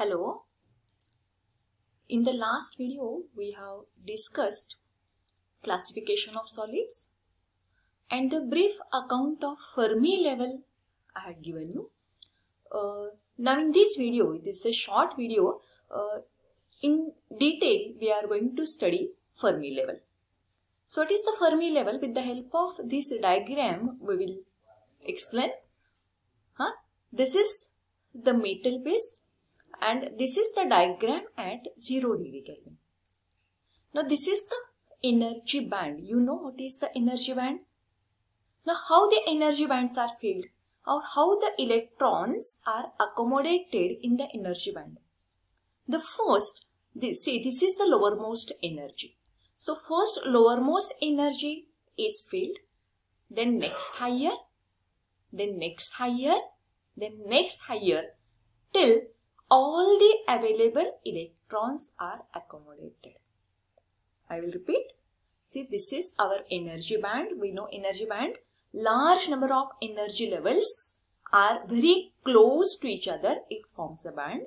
Hello. In the last video, we have discussed classification of solids and the brief account of Fermi level I had given you. Now in this video, this is a short video, in detail we are going to study Fermi level. So what is the Fermi level? With the help of this diagram, we will explain. This is the metal base. And this is the diagram at 0 degree Kelvin. Now this is the energy band. You know what is the energy band? Now how the energy bands are filled or how the electrons are accommodated in the energy band. The first, this is the lowermost energy. So first lowermost energy is filled, then next higher, then next higher, then next higher till all the available electrons are accommodated. I will repeat. See, this is our energy band. We know energy band. Large number of energy levels are very close to each other. It forms a band.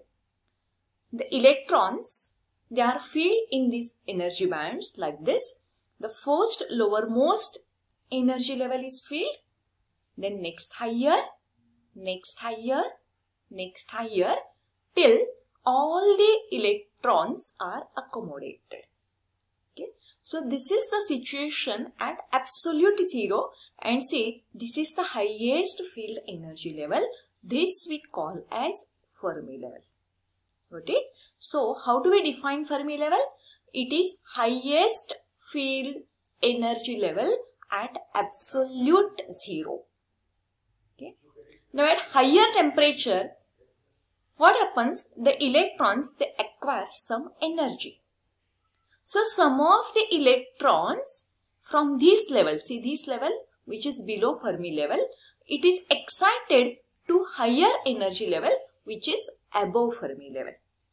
The electrons, they are filled in these energy bands like this. The first lowermost energy level is filled. Then next higher, next higher, next higher, till all the electrons are accommodated. Okay. So this is the situation at absolute zero, and say this is the highest field energy level. This we call as Fermi level. Got it? So how do we define Fermi level? It is highest field energy level at absolute zero. Okay. Now at higher temperature, what happens? The electrons, they acquire some energy. So some of the electrons from this level, see this level which is below Fermi level, it is excited to higher energy level which is above Fermi level.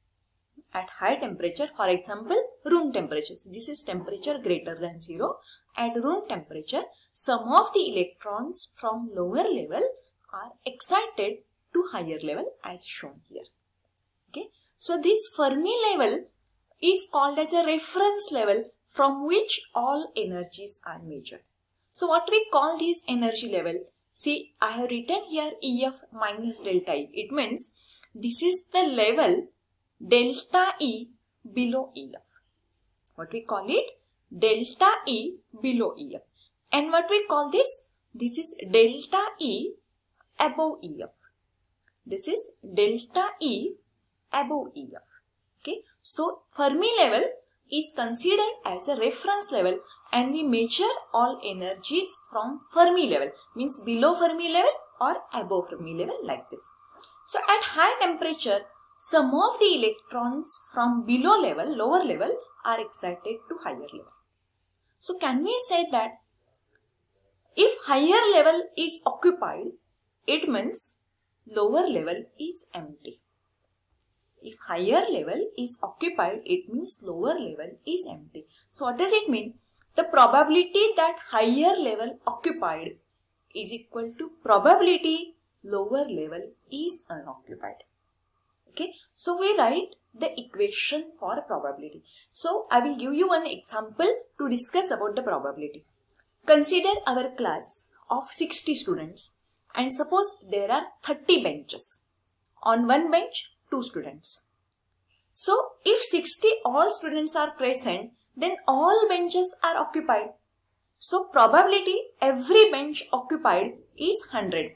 At high temperature, for example, room temperature. So this is temperature greater than 0. At room temperature, some of the electrons from lower level are excited to higher level as shown here. Okay. So this Fermi level is called as a reference level from which all energies are measured. So what we call this energy level? See, I have written here EF minus delta E. It means this is the level delta E below EF. What we call it? Delta E below EF. And what we call this? This is delta E above EF. This is delta E above EF. Okay. So Fermi level is considered as a reference level and we measure all energies from Fermi level. Means below Fermi level or above Fermi level like this. So at high temperature, some of the electrons from below level, lower level are excited to higher level. So can we say that if higher level is occupied, it means lower level is empty. If higher level is occupied, it means lower level is empty. So what does it mean? The probability that higher level occupied is equal to probability lower level is unoccupied. Okay. So we write the equation for probability. So I will give you one example to discuss about the probability. Consider our class of 60 students. And suppose there are 30 benches. On one bench, 2 students. So, if 60 all students are present, then all benches are occupied. So, probability every bench occupied is 100%.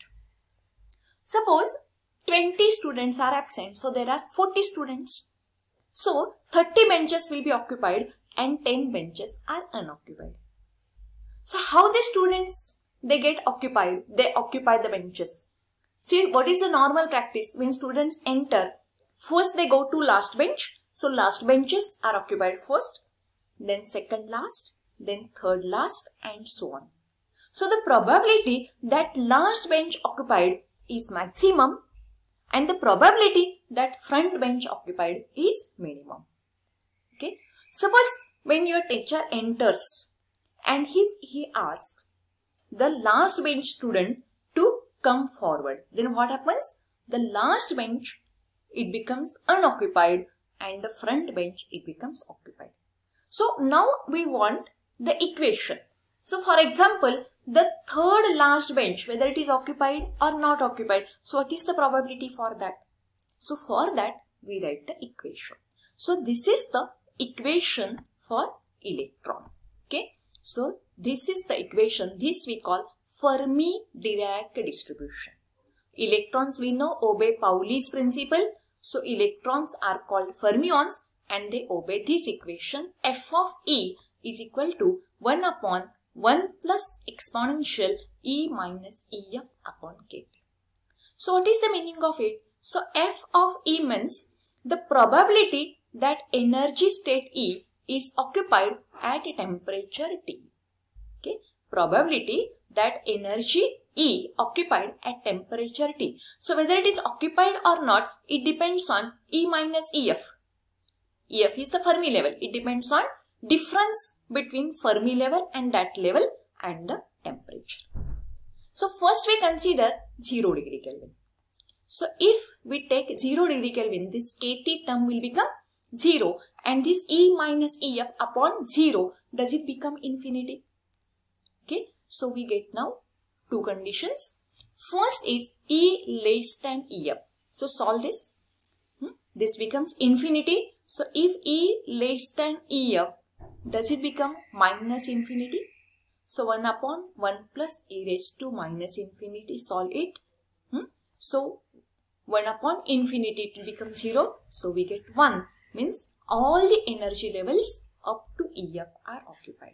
Suppose 20 students are absent. So, there are 40 students. So, 30 benches will be occupied and 10 benches are unoccupied. So, how the students they get occupied, they occupy the benches. See, what is the normal practice? When students enter, first they go to last bench. So, last benches are occupied first, then second last, then third last and so on. So, the probability that last bench occupied is maximum and the probability that front bench occupied is minimum. Okay. Suppose when your teacher enters and he asks the last bench student to come forward. Then what happens? The last bench it becomes unoccupied, and the front bench, it becomes occupied. So now we want the equation. So for example, the third last bench, whether it is occupied or not occupied. So what is the probability for that? So for that, we write the equation. So this is the equation for electron. Okay. So this is the equation. This we call Fermi-Dirac distribution. Electrons we know obey Pauli's principle. So electrons are called fermions and they obey this equation. F of E is equal to 1 upon 1 plus exponential E minus EF upon KT. So what is the meaning of it? So F of E means the probability that energy state E is occupied at a temperature T. Okay, probability that energy E occupied at temperature T. So whether it is occupied or not, it depends on E minus EF. EF is the Fermi level. It depends on difference between Fermi level and that level and the temperature. So first we consider 0 degree Kelvin. So if we take 0 degree Kelvin, this KT term will become 0 and this E minus EF upon 0, does it become infinity? Okay, so we get now two conditions. First is E less than EF. So solve this. This becomes infinity. So if E less than EF, does it become minus infinity? So 1 upon 1 plus E raised to minus infinity. Solve it. So 1 upon infinity, it will become 0. So we get 1. Means all the energy levels up to EF are occupied.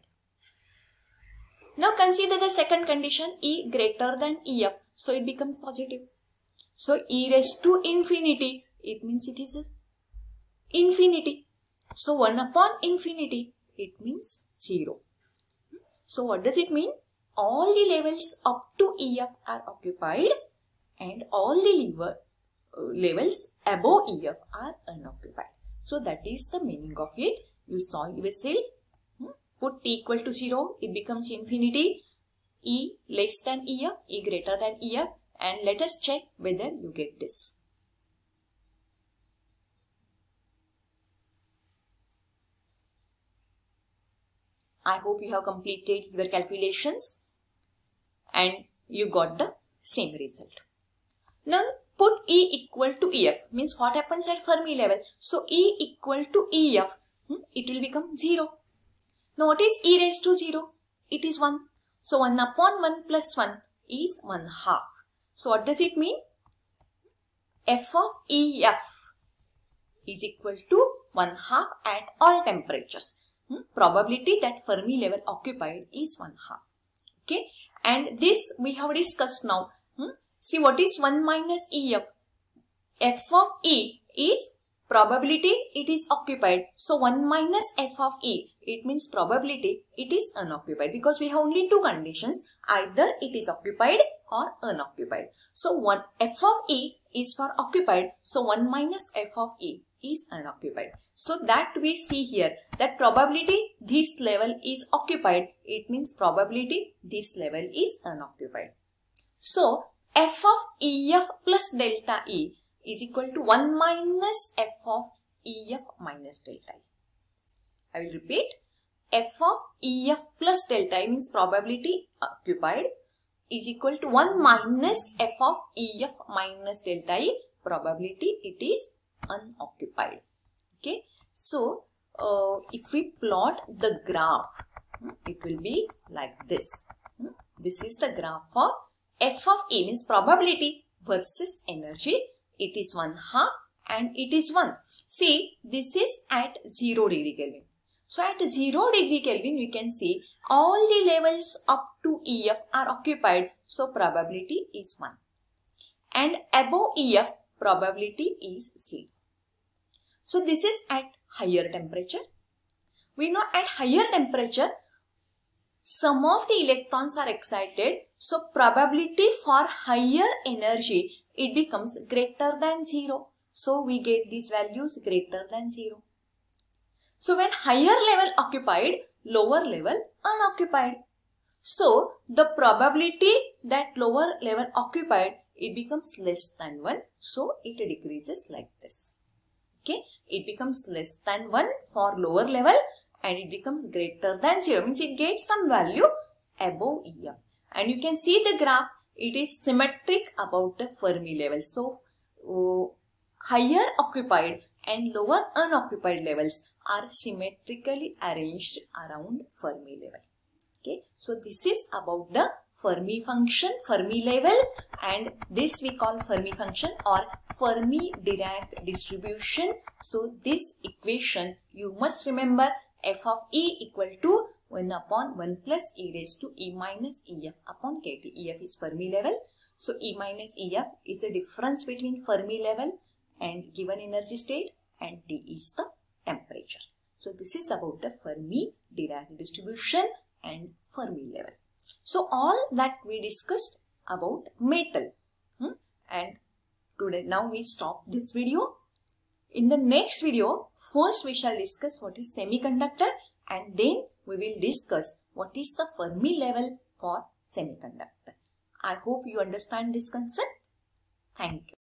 Now consider the second condition, E greater than EF. So it becomes positive. So E raised to infinity, it means it is infinity. So 1 upon infinity, it means 0. So what does it mean? All the levels up to EF are occupied and all the levels above EF are unoccupied. So that is the meaning of it. You solve yourself. Put T equal to 0, it becomes infinity. E less than EF, E greater than EF, and let us check whether you get this. I hope you have completed your calculations and you got the same result. Now put E equal to EF, means what happens at Fermi level. So E equal to EF, it will become 0. Now what is E raised to 0? It is 1. So 1 upon 1 plus 1 is 1 half. So what does it mean? F of EF is equal to 1 half at all temperatures. Probability that Fermi level occupied is 1 half. Okay, and this we have discussed now. See what is 1 minus EF? F of E is probability it is occupied. So 1 minus F of E, it means probability it is unoccupied, because we have only two conditions, either it is occupied or unoccupied. So 1 F of E is for occupied, so 1 minus F of E is unoccupied. So that we see here, that probability this level is occupied, it means probability this level is unoccupied. So F of EF plus delta E is equal to 1 minus F of EF minus delta E. I will repeat. F of EF plus delta E means probability occupied is equal to 1 minus F of EF minus delta E, probability it is unoccupied. Okay. So if we plot the graph, it will be like this. This is the graph of F of E, means probability versus energy. It is 1 half and it is 1. See, this is at 0 degree Kelvin. So at 0 degree Kelvin, we can see all the levels up to EF are occupied. So probability is 1. And above EF, probability is 0. So this is at higher temperature. We know at higher temperature, some of the electrons are excited. So probability for higher energy, it becomes greater than 0. So we get these values greater than 0. So when higher level occupied, lower level unoccupied. So the probability that lower level occupied, it becomes less than 1, so it decreases like this. Okay, it becomes less than 1 for lower level and it becomes greater than 0, means it gets some value above EF. And you can see the graph, it is symmetric about the Fermi level. So, higher occupied and lower unoccupied levels are symmetrically arranged around Fermi level. Okay, so this is about the Fermi function, Fermi level, and this we call Fermi function or Fermi-Dirac distribution. So this equation you must remember, f of E equal to 1 upon 1 plus e raised to e minus EF upon kT. EF is Fermi level. So E minus EF is the difference between Fermi level and given energy state, and T is the temperature. So this is about the Fermi-Dirac distribution and Fermi level. So all that we discussed about metal. And today now we stop this video. In the next video, first we shall discuss what is semiconductor and then we will discuss what is the Fermi level for semiconductor. I hope you understand this concept. Thank you.